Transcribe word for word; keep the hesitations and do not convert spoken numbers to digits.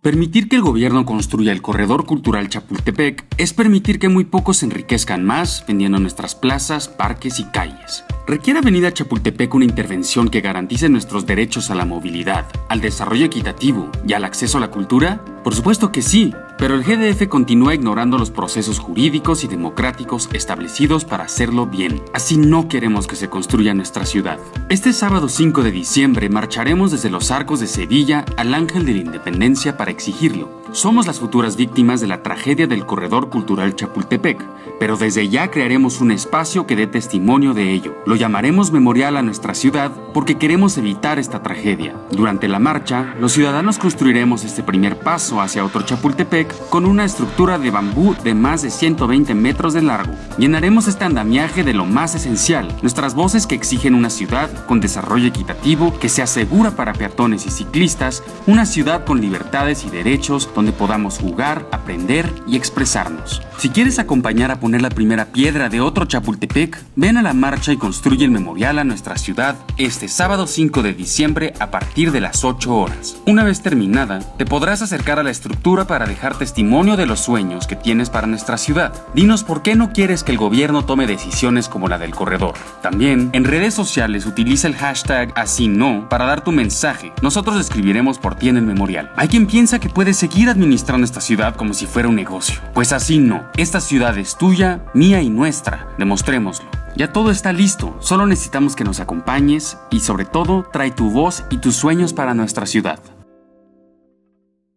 Permitir que el gobierno construya el corredor cultural Chapultepec es permitir que muy pocos se enriquezcan más vendiendo nuestras plazas, parques y calles. ¿Requiere Avenida Chapultepec una intervención que garantice nuestros derechos a la movilidad, al desarrollo equitativo y al acceso a la cultura? Por supuesto que sí, pero el G D F continúa ignorando los procesos jurídicos y democráticos establecidos para hacerlo bien. Así no queremos que se construya nuestra ciudad. Este sábado cinco de diciembre marcharemos desde los Arcos de Sevilla al Ángel de la Independencia para exigirlo. Somos las futuras víctimas de la tragedia del Corredor Cultural Chapultepec, pero desde ya crearemos un espacio que dé testimonio de ello. Lo llamaremos Memorial a nuestra ciudad porque queremos evitar esta tragedia. Durante la marcha, los ciudadanos construiremos este primer paso hacia otro Chapultepec con una estructura de bambú de más de ciento veinte metros de largo. Llenaremos este andamiaje de lo más esencial, nuestras voces que exigen una ciudad con desarrollo equitativo que sea segura para peatones y ciclistas, una ciudad con libertades y derechos donde podamos jugar, aprender y expresarnos. Si quieres acompañar a poner la primera piedra de otro Chapultepec, ven a la marcha y construye el memorial a nuestra ciudad este sábado cinco de diciembre a partir de las ocho horas. Una vez terminada, te podrás acercar a la estructura para dejar testimonio de los sueños que tienes para nuestra ciudad. Dinos por qué no quieres que el gobierno tome decisiones como la del corredor. También, en redes sociales utiliza el hashtag así no para dar tu mensaje. Nosotros escribiremos por ti en el memorial. Hay quien piensa que puedes seguir administrando esta ciudad como si fuera un negocio. Pues así no. Esta ciudad es tuya, mía y nuestra. Demostrémoslo. Ya todo está listo, solo necesitamos que nos acompañes y sobre todo trae tu voz y tus sueños para nuestra ciudad.